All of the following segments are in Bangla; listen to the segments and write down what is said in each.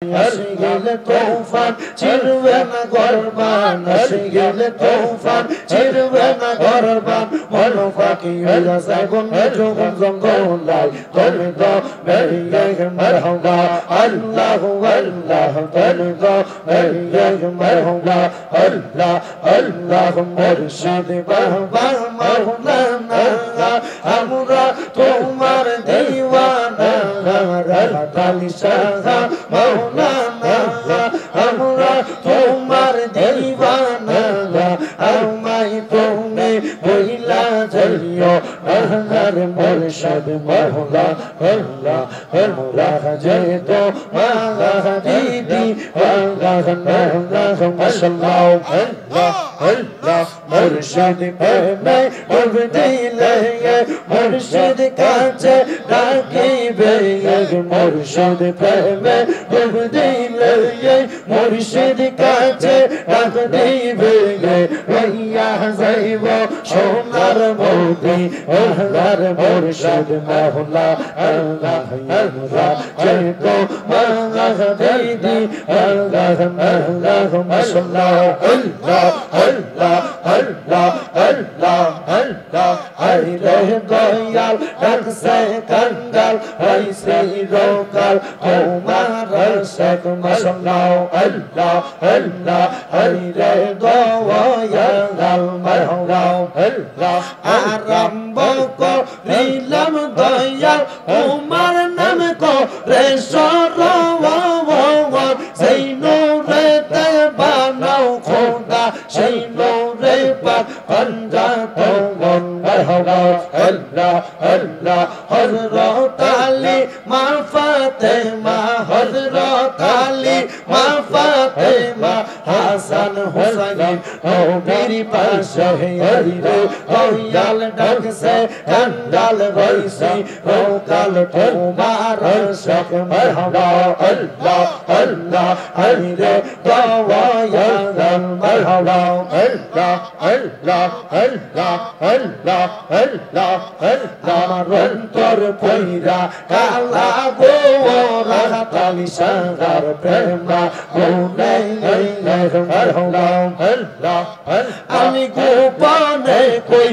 আসিলে তুফান চিরবে না গরবান আসিলে তুফান চিরবে না গরবান মন ফাঁকি হইয়া যাইবন যখন জঙ্গলাই তুমি তো মেরিয়ে মারহাবা আল্লাহ আল্লাহ তুমি তো মেরিয়ে মারহাবা আল্লাহ আল্লাহ মুর্শিদ বাবা মাওলানা আমরা তোমার দিওয়ানা রাতালি শাহ মাওলানা আমরা তোমার দিওয়ানা আমায় তুমি বইলা যাইও আহার মুর্শিদ মাওলা আল্লাহ আল্লাহ জয় তো মালা দিদি আল্লাহ আল্লাহ মাশাআল্লাহ আল্লাহ আল্লাহ মুর্শিদ প্রেমে ডুব দিলে মুর্শিদ কাছে ডাকিবে মুর্শিদ প্রেমে ডুব দিলে মুর্শিদ কাছে ডাক দিবে রইয়া যাইব সোনার মোতি আল্লাহর মুর্শিদ মাওলা আল্লাহ আল্লাহ জয় তো মালা দিদি আল্লাহ আল্লাহ মাশাআল্লাহ আল্লাহ আল্লাহ আল্লাহ আল্লাহ আল্লাহ আইরে দয়াল ডাকছে কাঙ্গাল হইছে রোকাল তোমার শেখ মাশাআল্লাহ আল্লাহ আল্লাহ আইরে দয়াল মারহাবা আল্লাহ আরম্ভ করিলাম দয়াল তোমার নাম করে সরওয়ার সেই নূরে তে বানাও খোদা সেই নূরে পাক পাঞ্জাত মন মারহাবা আল্লাহ আল্লাহ হযরত আলী মা ফাতেমা হযরত আলী মা ফাতেমা হাসান হুসাইন নবীর পাশে আইরে দয়াল ডাকছে কাঙ্গাল হইছে রোকাল তোমার শেখ মারহাবা আল্লাহ আল্লাহ আইরে দয়াল মারহাবা আল্লাহ আল্লাহ আল্লাহ আল্লাহ আল্লাহ আল্লাহ আমার অন্তর পইরা কালা গো রাতালি সাগর প্রেমা গুনে মারহাবা আল্লাহ আমি গোপনে কই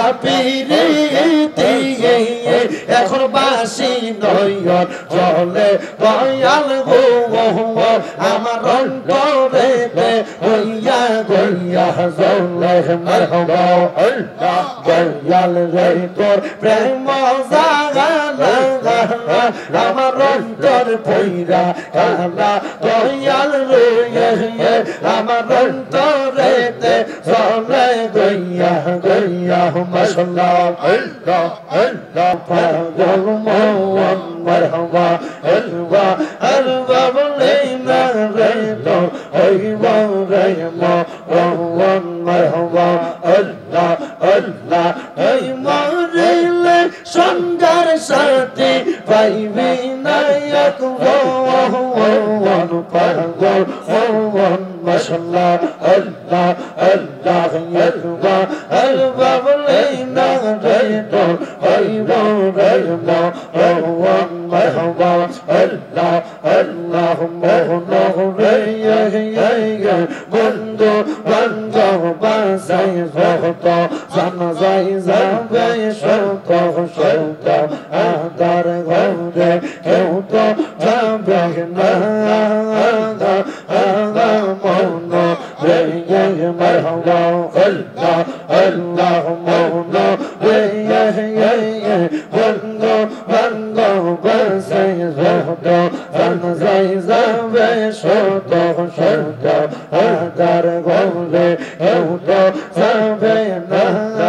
রাপিরিতি এখন বাসি নয়ন চলে দয়াল গো আমার অন্তরেতে হইয়া গইয়া জলে মারহাবা আল্লাহ দয়াল রে তোর প্রেম জাগালা আমার অন্তর পইরা কালা দয়াল রে আমার অন্তরেতে চলে গইয়া গইয়া মাশাআল্লাহ আল্লাহ আল্লাহ পাগল মন মারহাবা আল্লাহ আল্লাহ বলেনা রে তো হইব রে মন মারহাবা আল্লাহ আল্লাহ এই মরিলে সঙ্গার সাথে পাইবি না এক মন পাগল মন মাশাআল্লাহ আল্লাহ আল্লাহ আল্লাহ আল্লাহ বলেনা রে তো হইব রে মন মারহাবা আল্লাহ আল্লাহ মোহন রে বন্ধু বান্ধব বাসাই ভক্ত জানা যাই যাবে শত শত আদার ঘরে কেউ তো যাবে না মন রে মারহাবা আল্লাহ আল্লাহ মন রে বন্ধু বান্ধব বাসাই ভক্ত জানা যাই যাবে শত শত আদার ঘরে কেউ তো যাবে না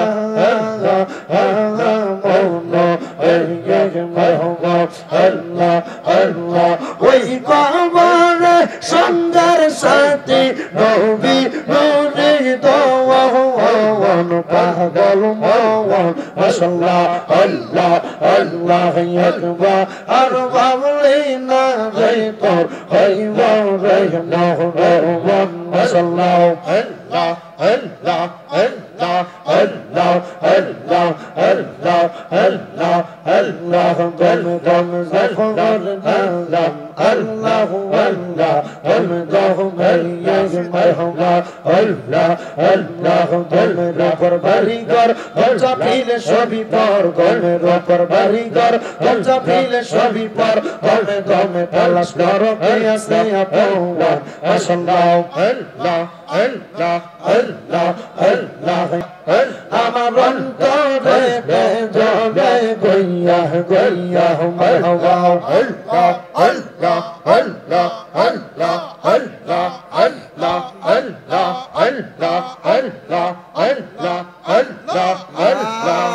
মন রে মারহাবা আল্লাহ আল্লাহ ওই কবরে সঙ্গার সাথে নবী নূরে দওয়ান পাগল মন মাশাআল্লাহ আল্লাহ আল্লাহ আকবার আর বাবলে না রে তোর হইব রে মন মাশাআল্লাহ আল্লাহ আল্লাহ আল্লাহ আল্লাহ আল্লাহ আল্লাহ আল্লাহ আল্লাহ গম গম জফর নাম الله الله اللهم يا مرحبا الله الله তোমার উপর বাড়িঘর দরজা ফিলে সবই পর তোমার উপর বাড়িঘর দরজা ফিলে সবই পর দমে দমে তালাশ করো কে আছে আপন মাশাআল্লাহ আল্লাহ আল্লাহ আল্লাহ আল্লাহ আমার অন্তরে বেজবে গইয়া গইয়া মারহাবা আল্লাহ আল্লাহ আল্লাহ আল্লাহ আল্লাহ আল্লাহ আল্লাহ আল্লাহ আল্লাহ আল্লাহ আল্লাহ আল্লাহ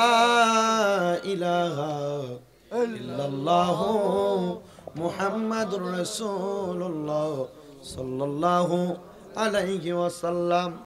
ইলাহা ইল্লাল্লাহ মুহাম্মাদুর রাসূলুল্লাহ সাল্লাল্লাহু আলাইহি ওয়াসাল্লাম।